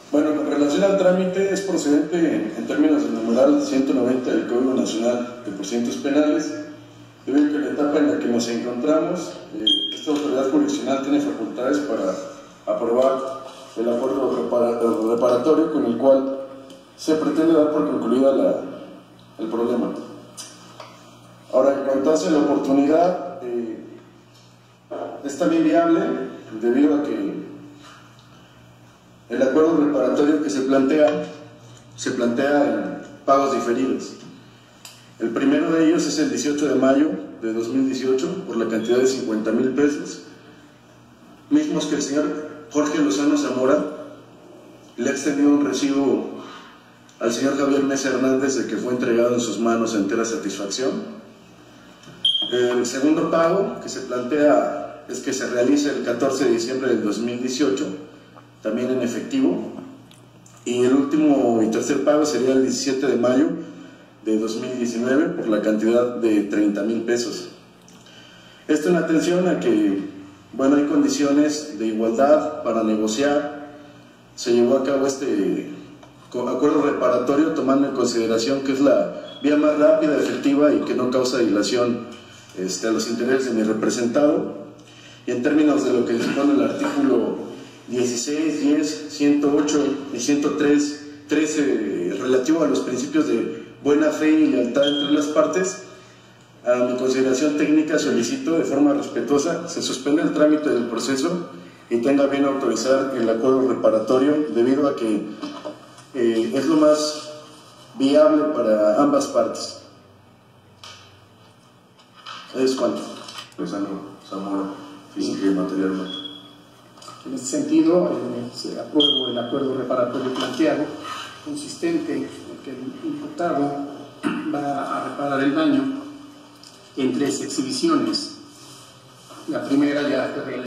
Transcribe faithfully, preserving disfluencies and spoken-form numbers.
Bueno, con relación al trámite, es procedente en términos del numeral ciento noventa del Código Nacional de Procedimientos Penales, debido a que en la etapa en la que nos encontramos, eh, esta autoridad jurisdiccional tiene facultades para aprobar el acuerdo repara reparatorio con el cual se pretende dar por concluida la, el problema. Ahora, en cuanto hace la oportunidad, eh, es también viable debido a que el acuerdo reparatorio que se plantea, se plantea en pagos diferidos. El primero de ellos es el dieciocho de mayo de dos mil dieciocho por la cantidad de cincuenta mil pesos, mismos que el señor Jorge Lozano Zamora le ha extendido un recibo al señor Javier Mesa Hernández de que fue entregado en sus manos a entera satisfacción. El segundo pago que se plantea es que se realice el catorce de diciembre del dos mil dieciocho, también en efectivo, y el último y tercer pago sería el diecisiete de mayo de dos mil diecinueve por la cantidad de treinta mil pesos. Esto en atención a que, bueno, hay condiciones de igualdad para negociar. Se llevó a cabo este acuerdo reparatorio tomando en consideración que es la vía más rápida, efectiva y que no causa dilación este, a los intereses de mi representado, y en términos de lo que dispone el artículo dieciséis, diez, ciento ocho y ciento tres, trece relativo a los principios de buena fe y lealtad entre las partes, a mi consideración técnica solicito de forma respetuosa se suspenda el trámite del proceso y tenga bien autorizar el acuerdo reparatorio, debido a que eh, es lo más viable para ambas partes. Es cuanto. Lozano Zamora, física y materialmente. En este sentido, eh, se apruebo el acuerdo reparatorio planteado, consistente en que el imputado va a reparar el daño en tres exhibiciones. La primera ya